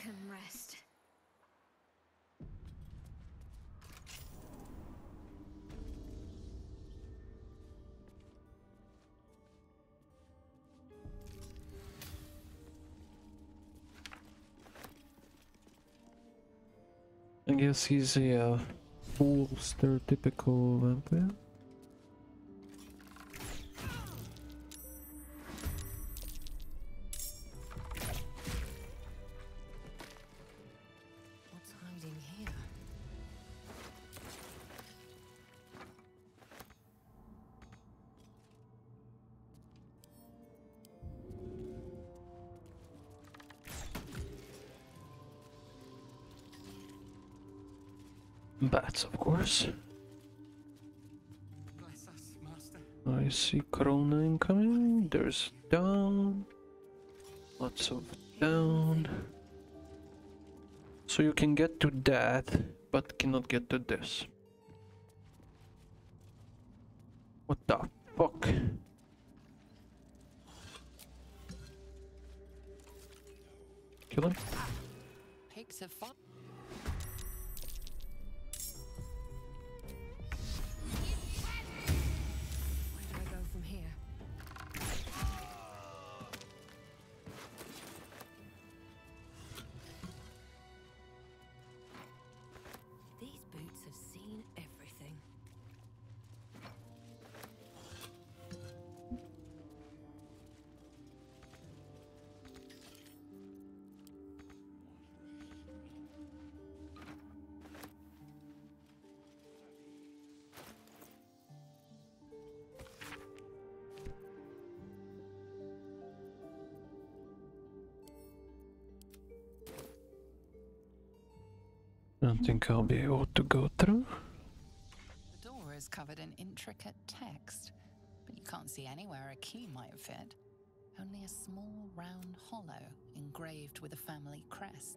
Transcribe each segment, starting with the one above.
can rest. I guess he's a full stereotypical vampire. What's hiding here? Bats, of course. Bless us, Master. I see Corona incoming. There's down. Lots of down. So you can get to that, but cannot get to this. What the fuck? Kill him? Pigs have fun. Where do I go from here? These boots have seen everything. I don't think I'll be able to go through. The door is covered in intricate text, but you can't see anywhere a key might fit. Only a small round hollow engraved with a family crest.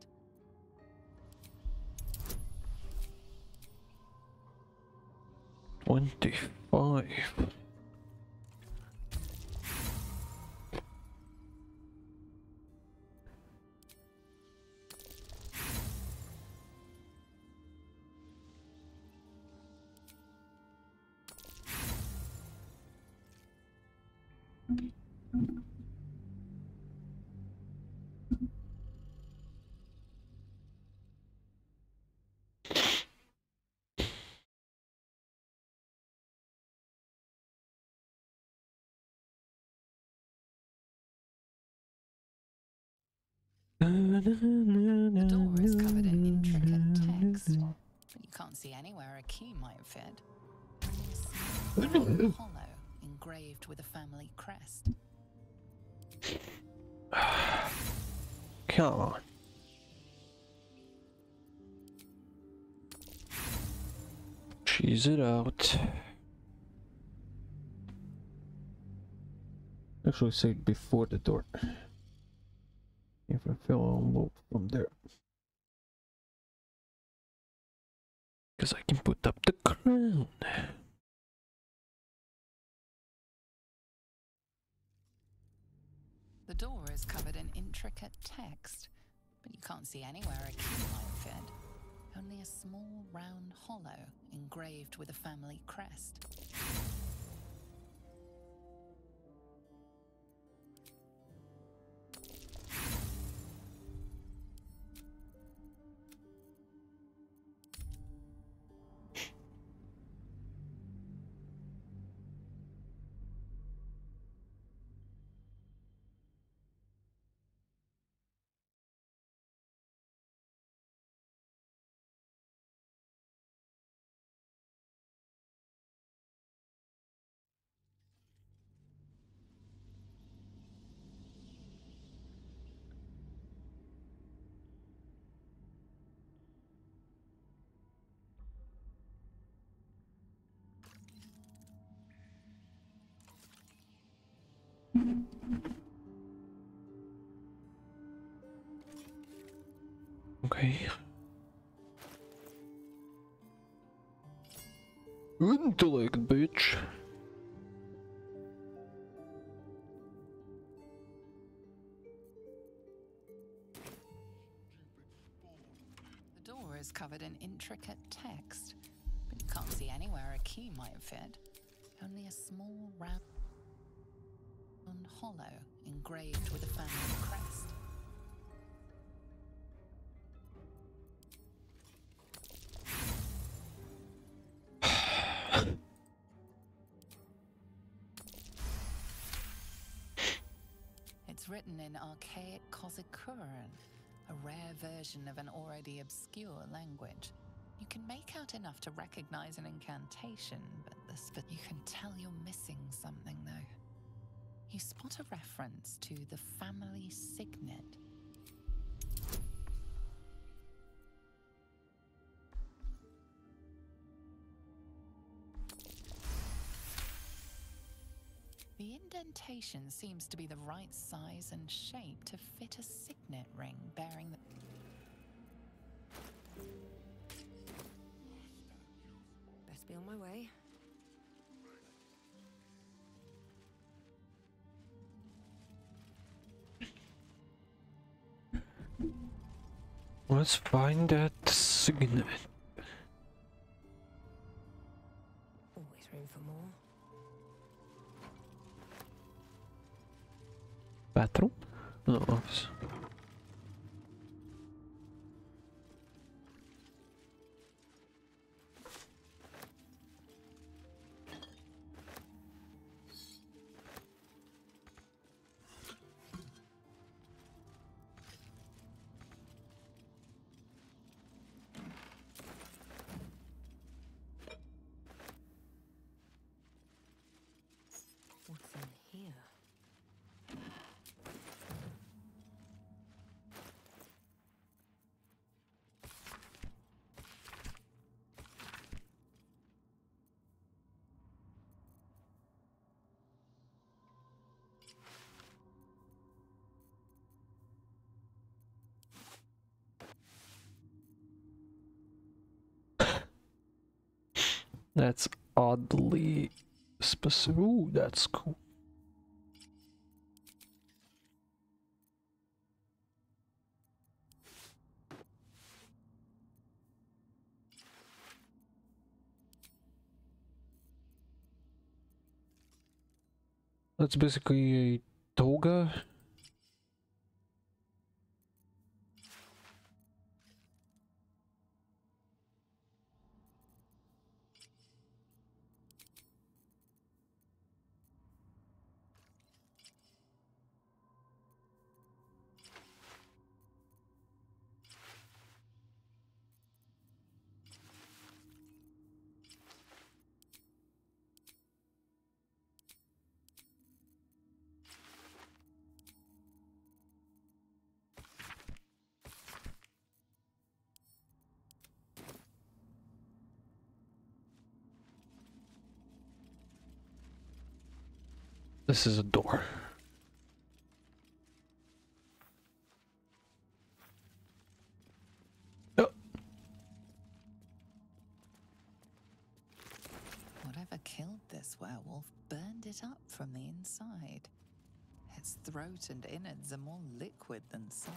$25. The door is covered in intricate text, but you can't see anywhere a key might fit. Only a small round hollow engraved with a family crest. Come on. Cheese it out. Actually, say it before the door. If I fell, I'll move from there. Because I can put up the crown. The door is covered in intricate text, but you can't see anywhere a key might fit. Only a small round hollow engraved with a family crest. Okay. Intellect, bitch. is covered in intricate text, but you can't see anywhere a key might fit. Only a small round hollow engraved with a family crest. It's written in archaic Kozikuran, a rare version of an already obscure language. You can make out enough to recognize an incantation, but you can tell you're missing something, though. You spot a reference to the family signet. The indentation seems to be the right size and shape to fit a signet ring bearing the... Best be on my way. Let's find that signet. Always room for more. Bathroom? No, office. What's in here? That's oddly specific. Ooh, that's cool. That's basically a toga. This is a door. Oh. Whatever killed this werewolf burned it up from the inside. Its throat and innards are more liquid than solid.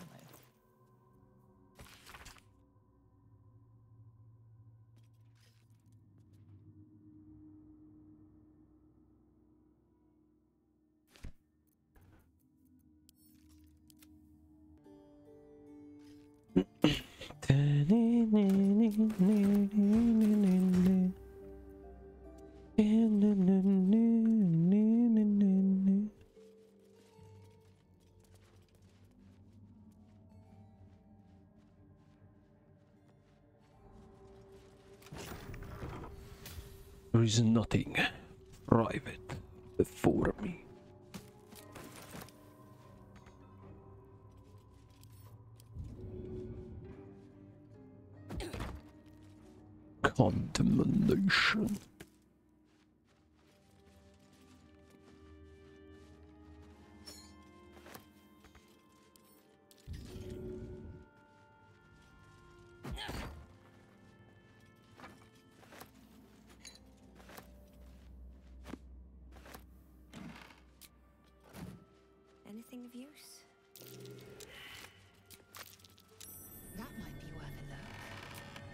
There is nothing private before me. Condemnation. Anything of use? That might be worth a look.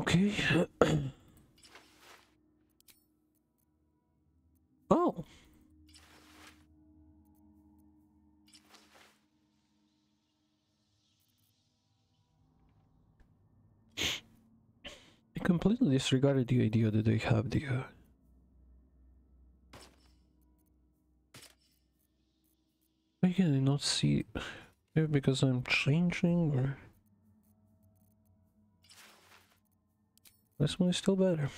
Okay. Oh. I completely disregarded the idea that they have the why can I not see? Maybe because I'm changing, or this one is still better.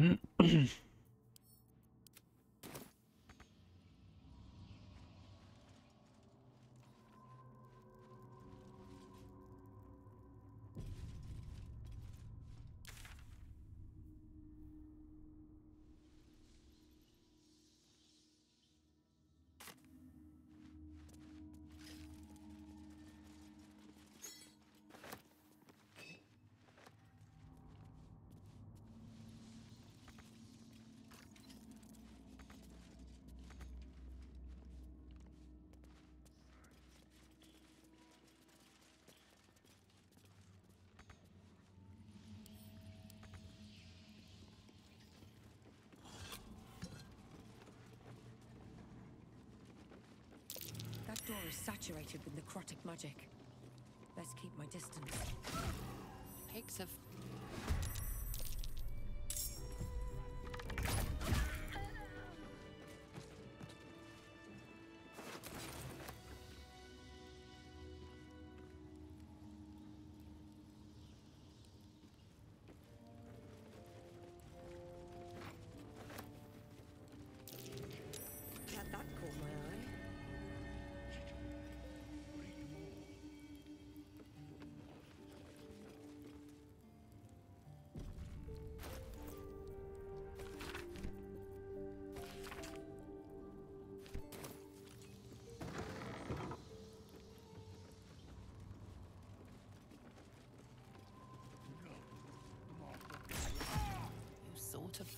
That door is saturated with necrotic magic. Best keep my distance. Pigs of Glad that caught my eye. you sort of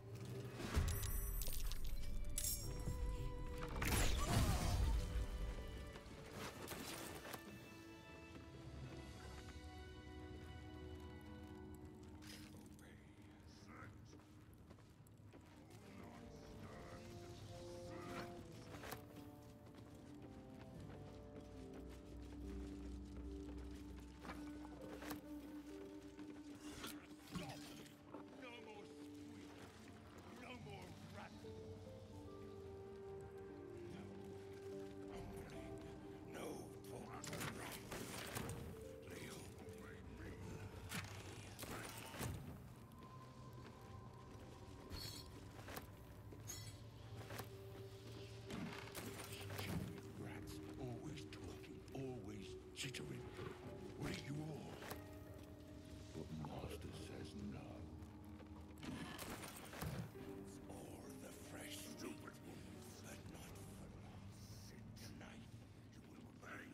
Rats, always talking, always chittering. What are you all? But Master says no. Or the fresh stupid but not for us. Tonight you will obey.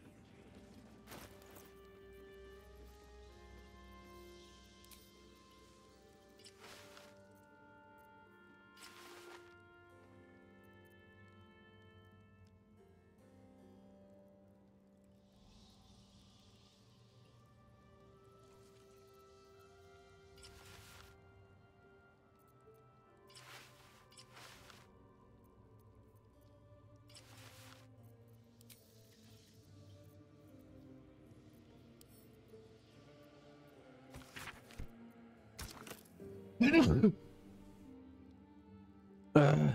uh,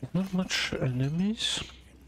Not much enemies.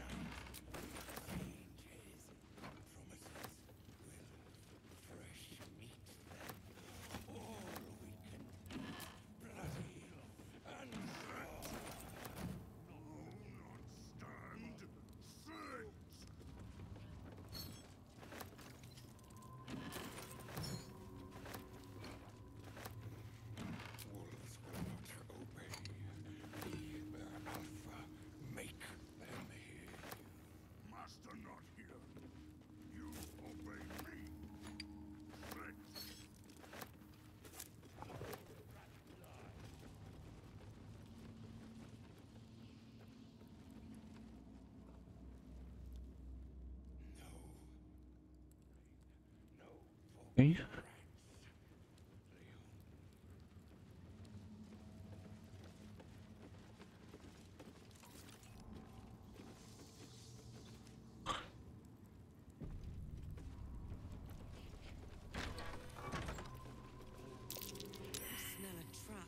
Okay. I smell a trap.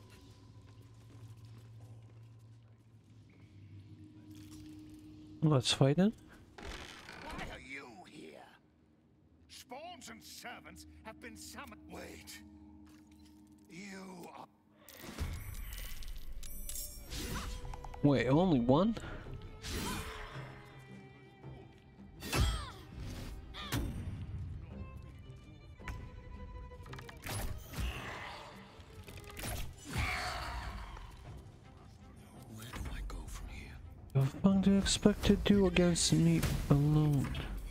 Let's fight it. Why are you here? Spawns and servants have been summoned. Wait. You are... Wait, only one? Where do I go from here? The fuck do you expect to do against me alone?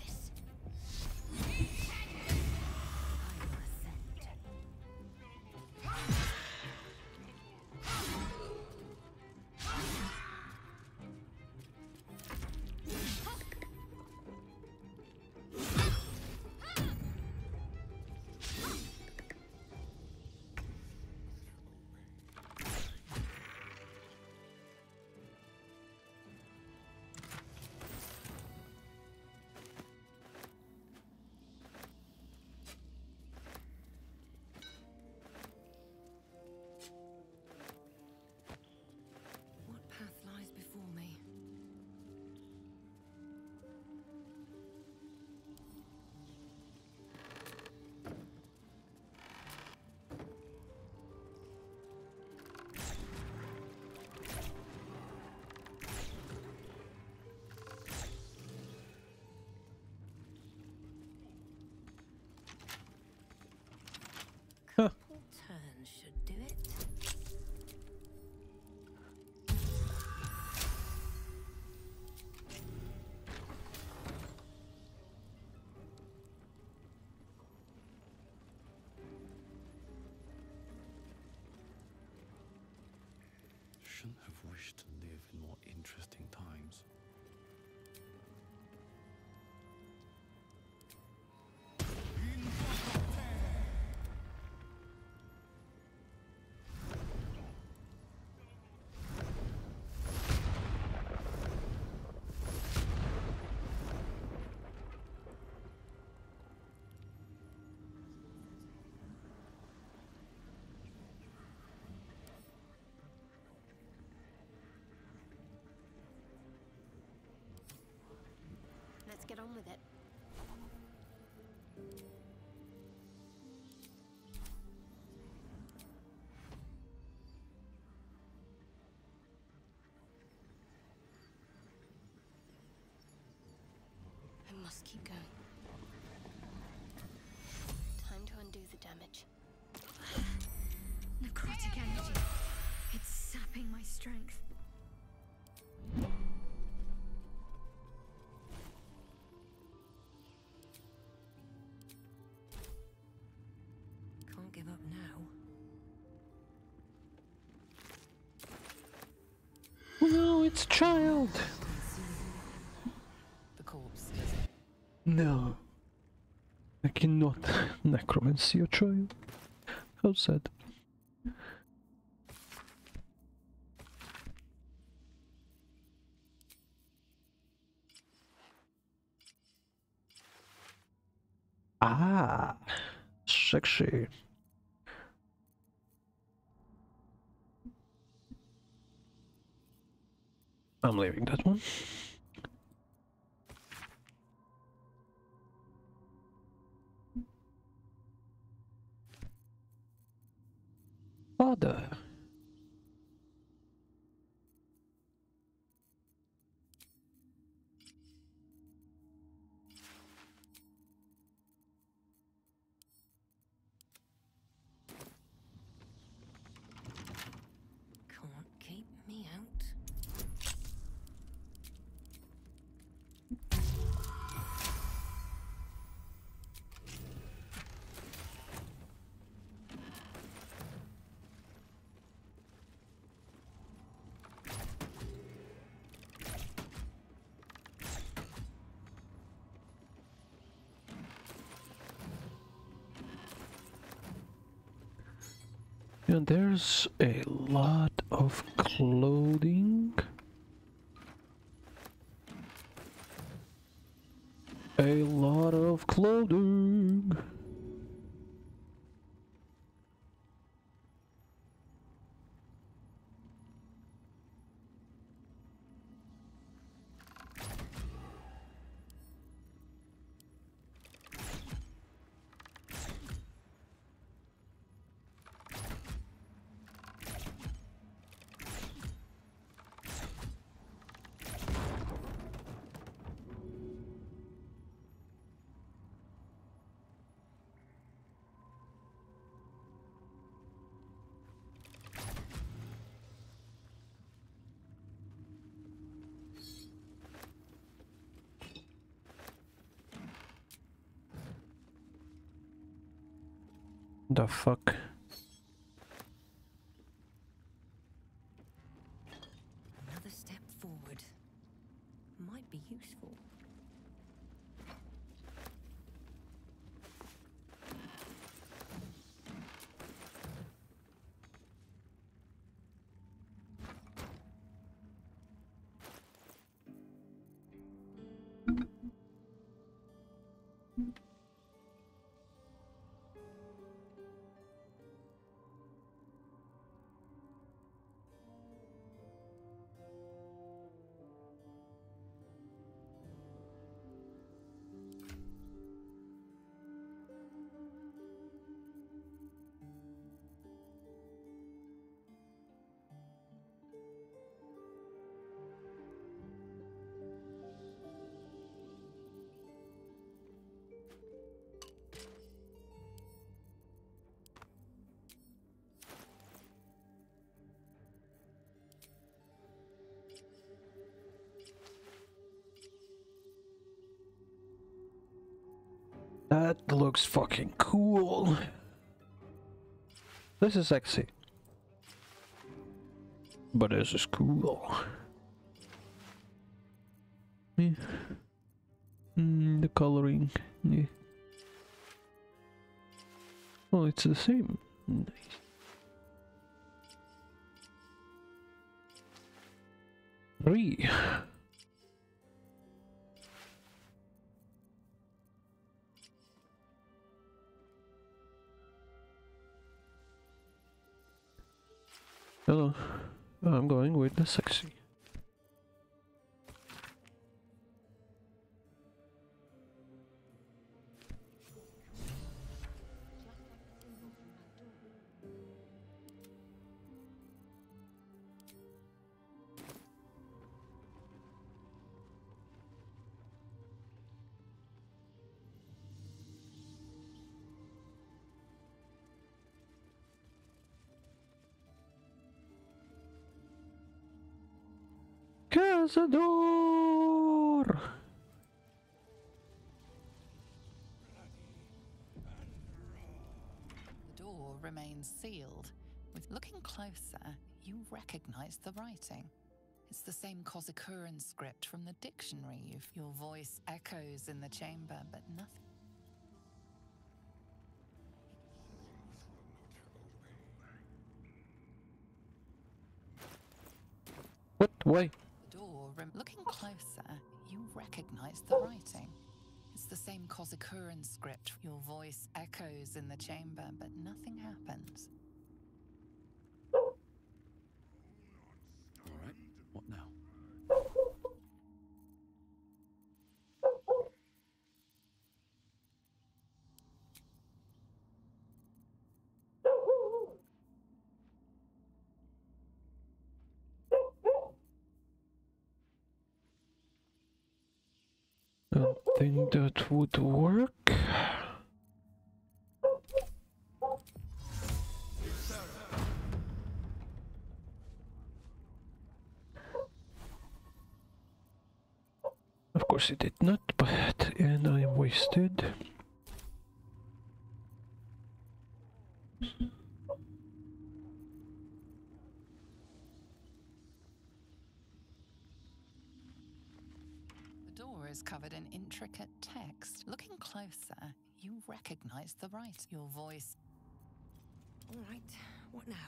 What path lies before me? Huh. Couple turns should do it. Shouldn't have wished to live in more interesting times. Let's get on with it. I must keep going. Time to undo the damage. Necrotic energy. It's sapping my strength. Can't give up now. No, it's a child! The corpse doesn't. No. I cannot necromancy a child. How sad. Ah, sexy. I'm leaving that one. Father. Can't keep me out. And there's a lot of clothing. A lot of clothing. The fuck? Another step forward. Might be useful. That looks fucking cool. This is sexy. But this is cool. Yeah. The coloring. Yeah. Oh, it's the same. Nice. Three. Hello. I'm going with the sexy. Cazador! The door remains sealed. With looking closer, you recognize the writing. It's the same Kozikuran script from the dictionary. Your voice echoes in the chamber, but nothing. What? Why? The door, looking closer, you recognize the writing. It's the same Kozikuran script. Your voice echoes in the chamber, but nothing happens. All right. What now? don't think that would work. Of course it did not, but and I wasted. The door is covered in intricate text. Looking closer, you recognize the writing. Your voice. All right, what now?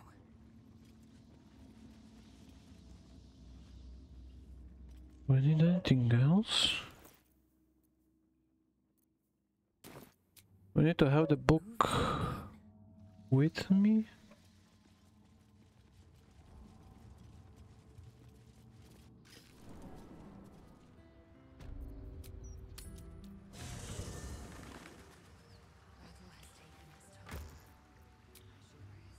We need anything else? We need to have the book with me. Battle has taken its toll. I should rest.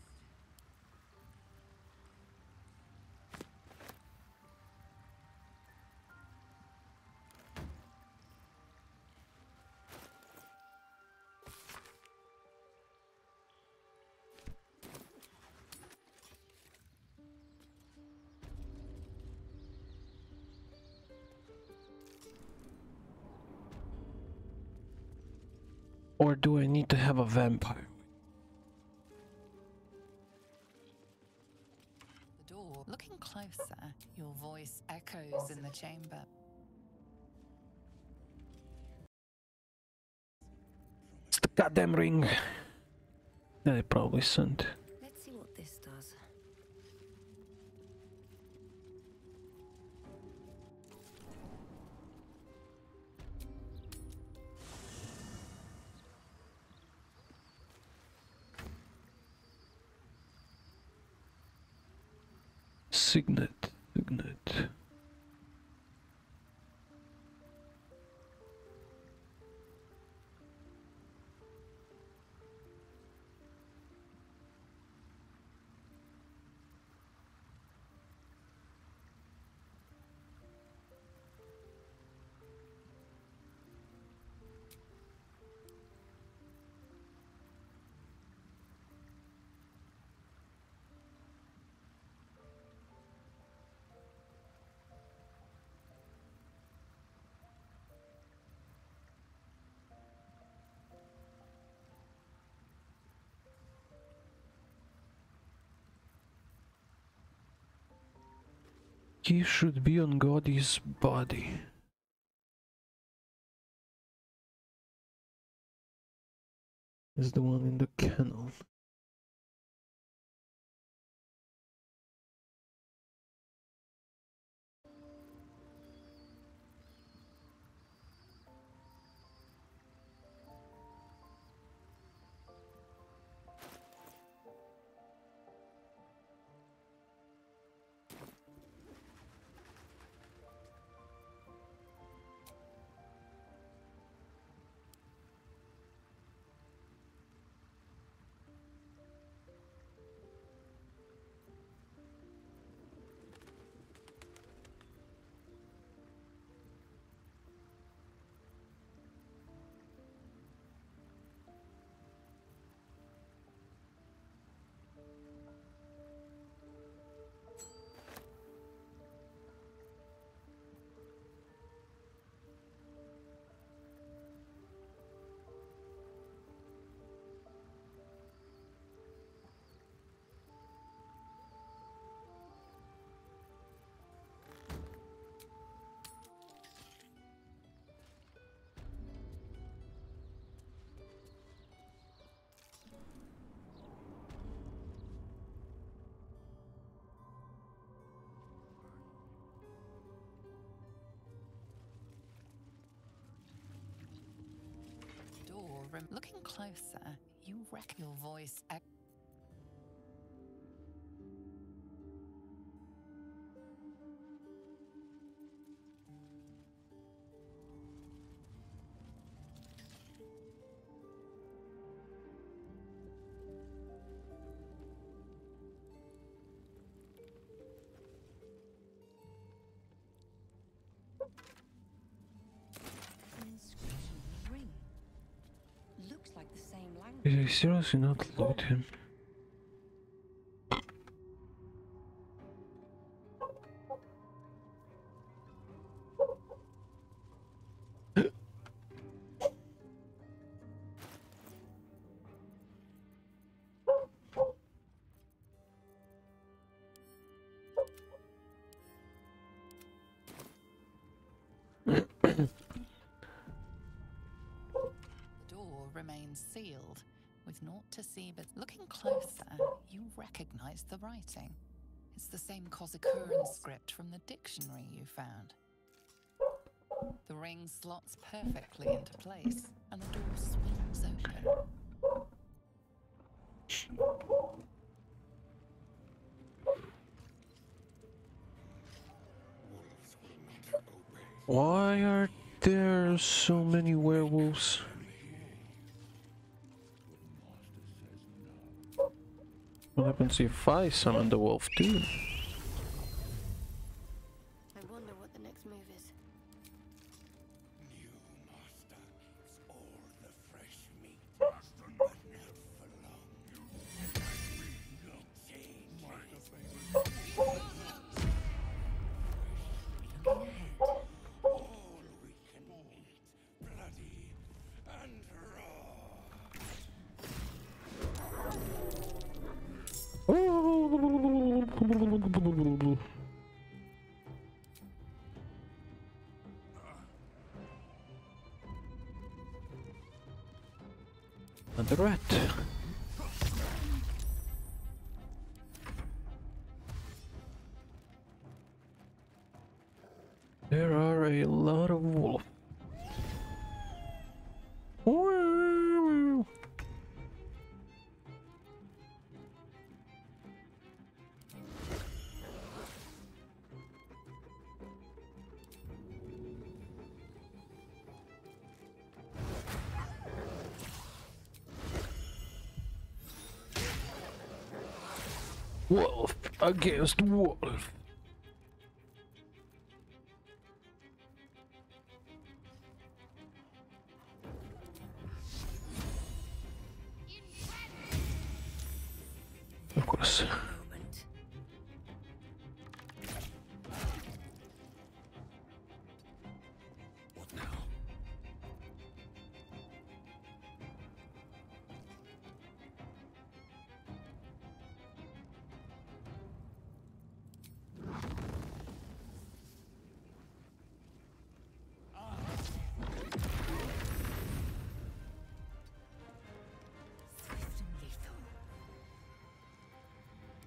Or do I need to have a vampire? The door. Looking closer, your voice echoes in the chamber. It's the goddamn ring that I probably sent. Let's see what this does. Signet. He should be on Goddy's body. Is the one in the kennel. Looking closer, you reckon your voice. language. Did I seriously not loot him? The door remains sealed, with naught to see, but looking closer, you recognize the writing. It's the same Kozikuran script from the dictionary you found. The ring slots perfectly into place, and the door swings open. Why are there so many werewolves? What happens if I summon the wolf too? I wonder what the next move is. New master is all the fresh meat, but not for long. All we can eat, bloody and raw. And the rat. There are a lot of wolves. Wolf against wolf. Of course. Moment. What now? Swift and lethal.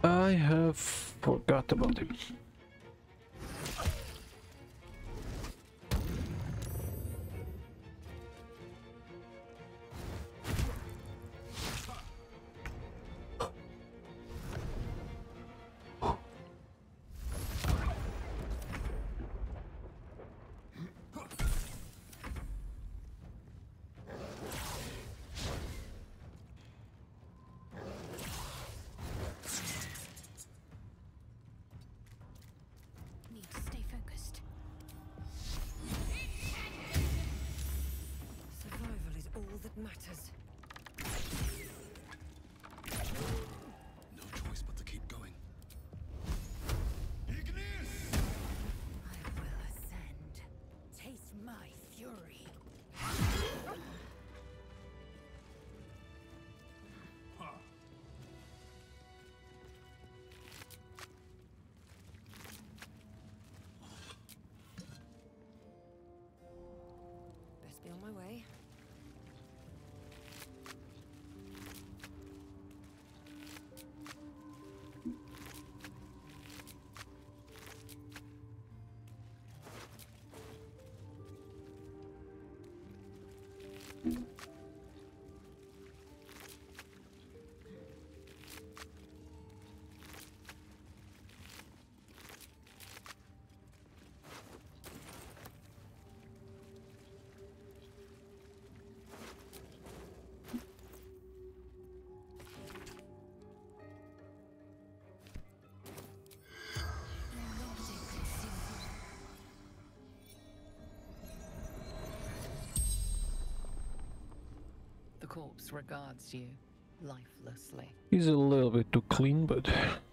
I have forgot about him. Need to stay focused. Survival is all that matters. No choice but to keep going. Ignis! I will ascend. Taste my fury. Best be on my way. The corpse regards you lifelessly. He's a little bit too clean, but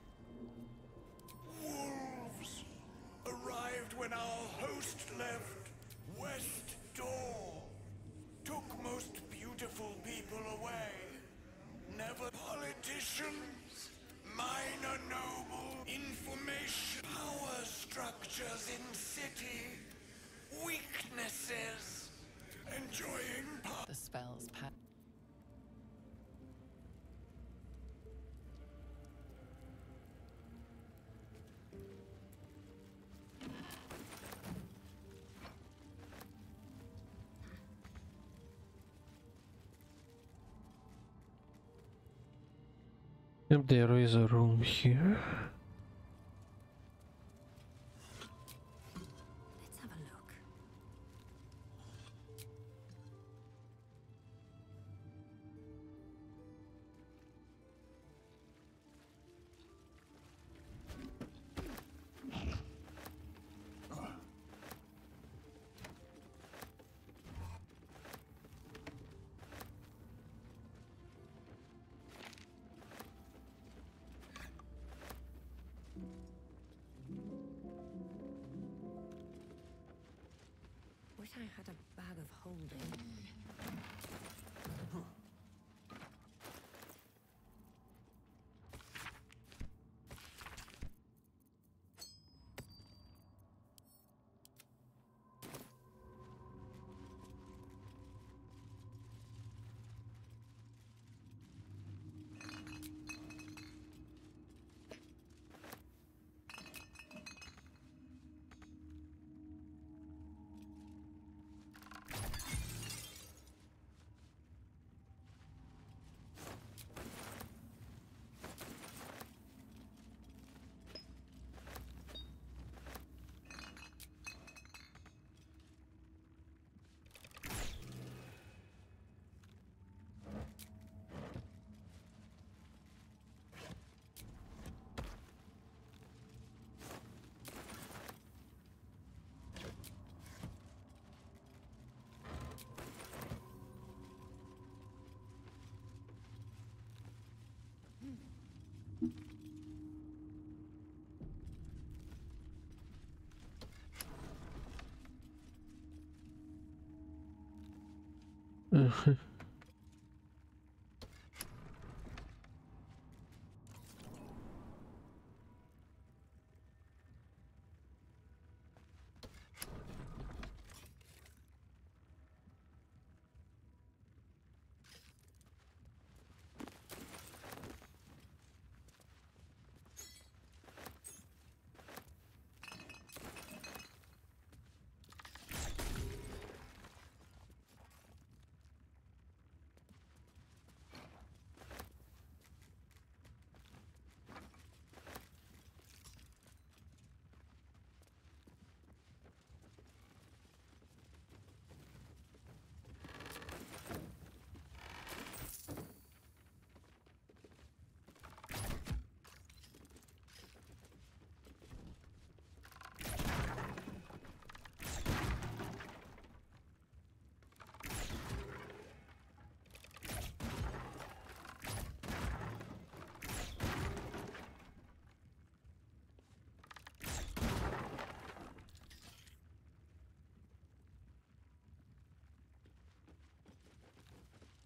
Wolves arrived when our host left West Door. Took most beautiful people away. Never politicians, minor noble, information, power structures in city, weaknesses, enjoying power. The spell's yep, there is a room here. Let's have a look. Wish I had a bag of holding.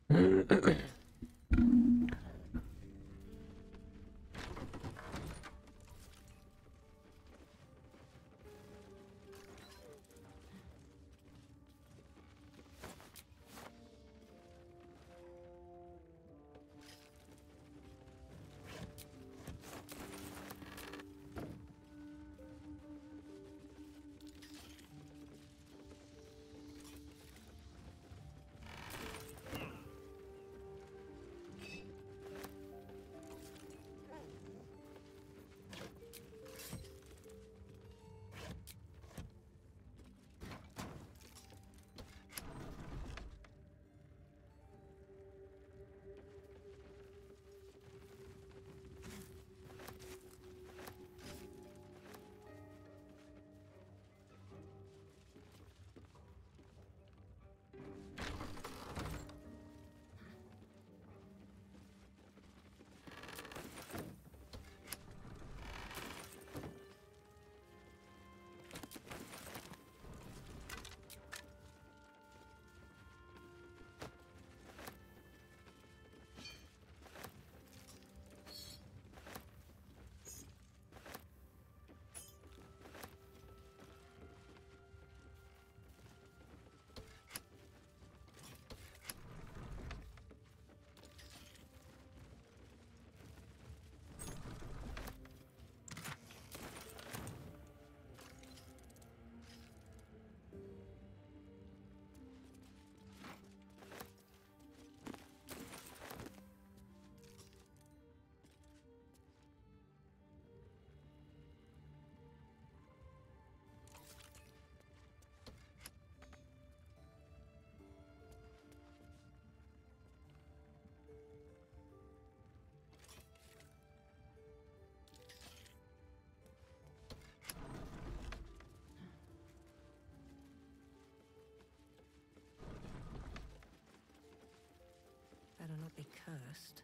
Better not be cursed.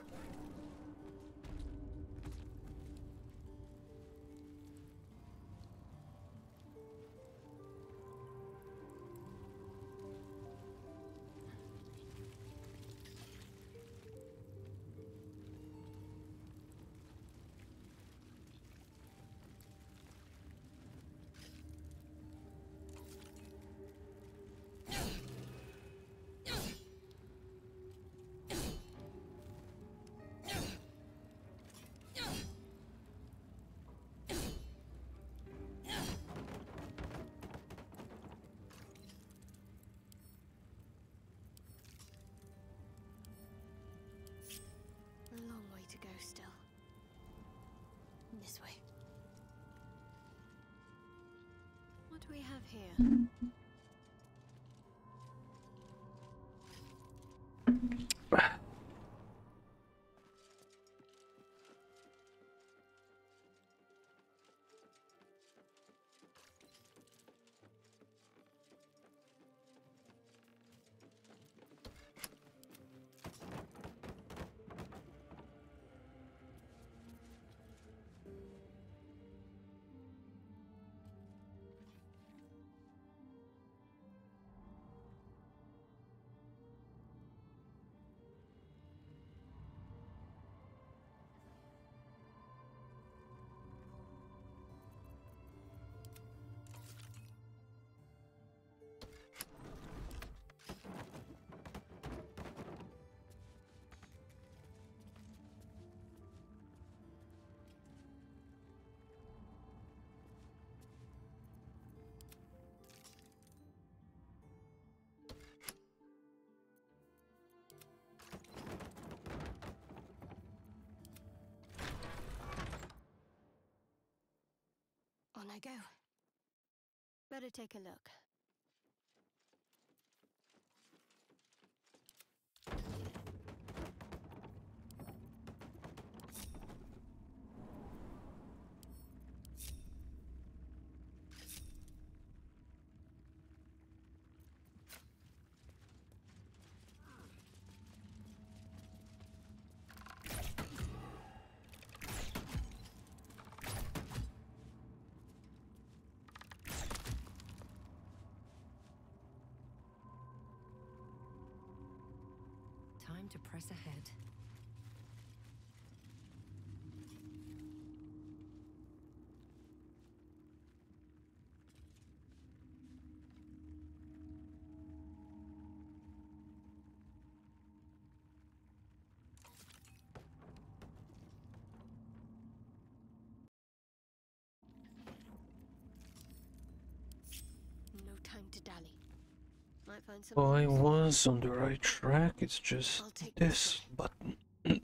A long way to go still. This way. What do we have here? On I go. Better take a look. Time to press ahead. No time to dally. Might find some. I was on the right track, it's just I'll take this button.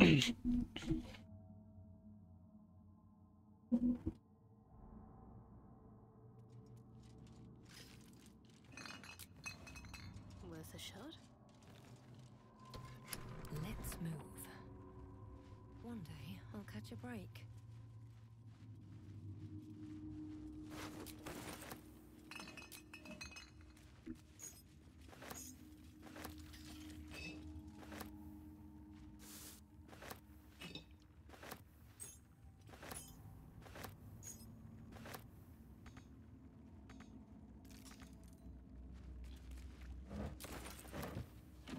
Worth a shot. Let's move. One day I'll catch a break.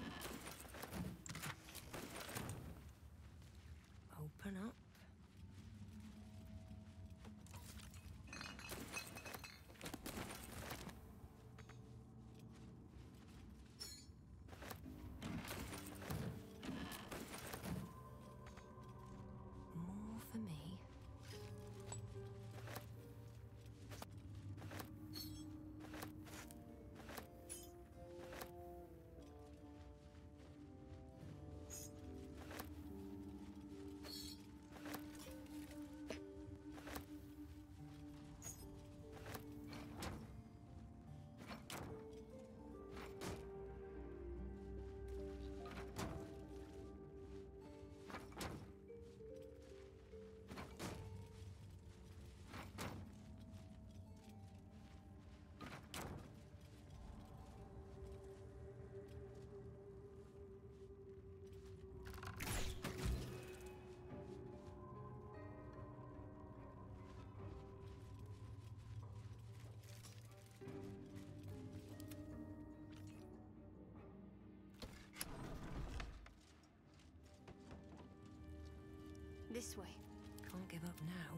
Open up. This way. Can't give up now.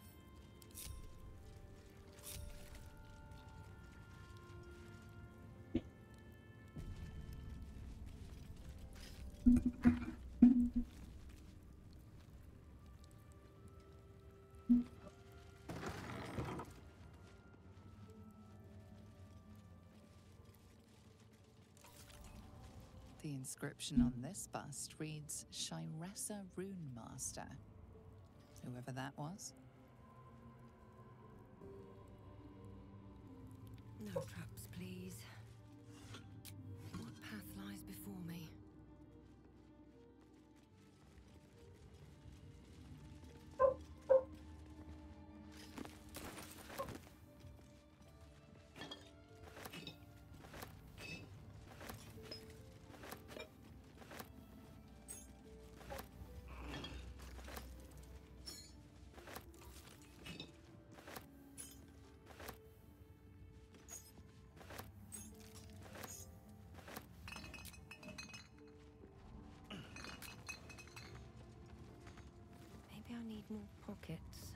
The inscription on this bust reads Shiressa Rune Master. Whoever that was. No traps, please. What path lies before me? Maybe I need more pockets.